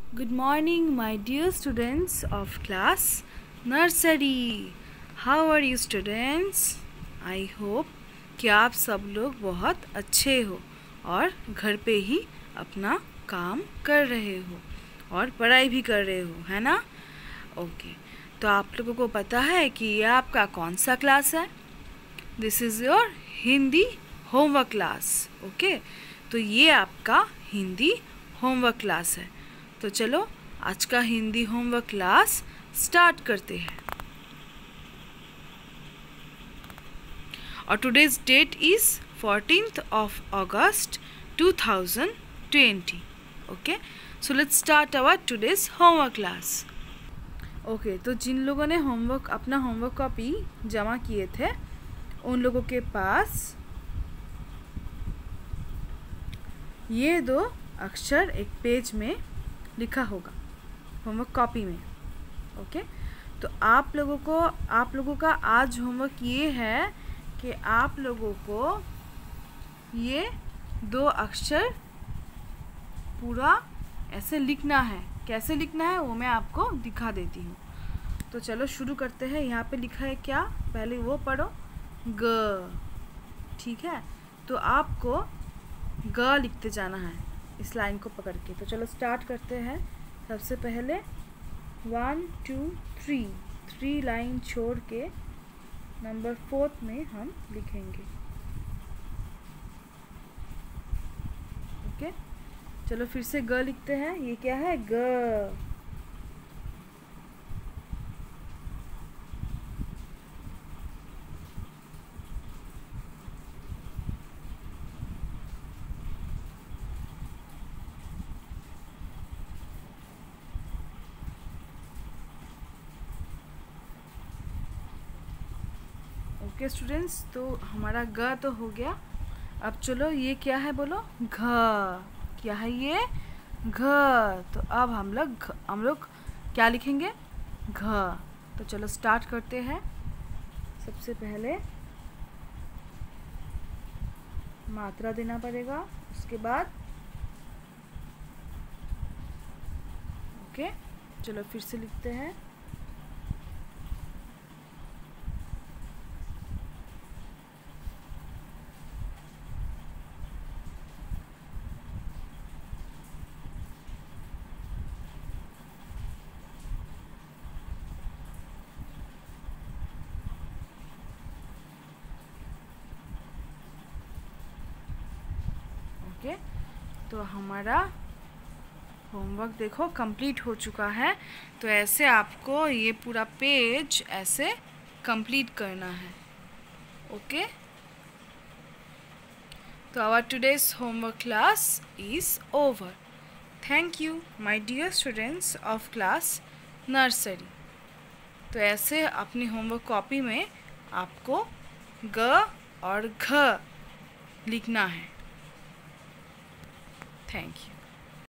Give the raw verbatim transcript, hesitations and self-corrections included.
Good morning, my dear students of class nursery. How are you students? I hope कि आप सब लोग बहुत अच्छे हो और घर पे ही अपना काम कर रहे हो और पढ़ाई भी कर रहे हो, है ना? ओके, तो आप लोगों को पता है कि ये आपका कौन सा क्लास है? This is your Hindi homework class. Okay, तो ये आपका हिंदी होमवर्क क्लास है. तो चलो आज का हिंदी होमवर्क क्लास स्टार्ट करते हैं. और today's date is fourteenth of August two thousand twenty. Okay, so let's start our today's homework class. Okay, तो जिन लोगों ने होमवर्क अपना होमवर्क कॉपी जमा किए थे उन लोगों के पास ये दो अक्षर एक पेज में लिखा होगा होमवर्क कॉपी में. ओके, तो आप लोगों को आप लोगों का आज होमवर्क ये है कि आप लोगों को ये दो अक्षर पूरा ऐसे लिखना है. कैसे लिखना है वो मैं आपको दिखा देती हूँ. तो चलो शुरू करते हैं. यहाँ पे लिखा है क्या, पहले वो पढ़ो, ग. ठीक है, तो आपको ग लिखते जाना है इस लाइन को पकड़ के. तो चलो स्टार्ट करते हैं. सबसे पहले one two three three line छोड़ के नंबर फोर्थ में हम लिखेंगे. ओके, चलो फिर से ग लिखते हैं. ये क्या है, ग. ओके स्टूडेंट्स, तो हमारा ग तो हो गया. अब चलो ये क्या है बोलो, घ. क्या है ये, घ. तो अब हम लोग हम लोग क्या लिखेंगे, घ. तो चलो स्टार्ट करते हैं. सबसे पहले मात्रा देना पड़ेगा, उसके बाद ओके. चलो फिर से लिखते हैं. ओके, तो हमारा होमवर्क देखो कंप्लीट हो चुका है. तो ऐसे आपको ये पूरा पेज ऐसे कंप्लीट करना है. ओके, तो our today's homework class is over. Thank you my dear students of class nursery. तो ऐसे अपनी होमवर्क कॉपी में आपको ग और घ लिखना है. Thank you.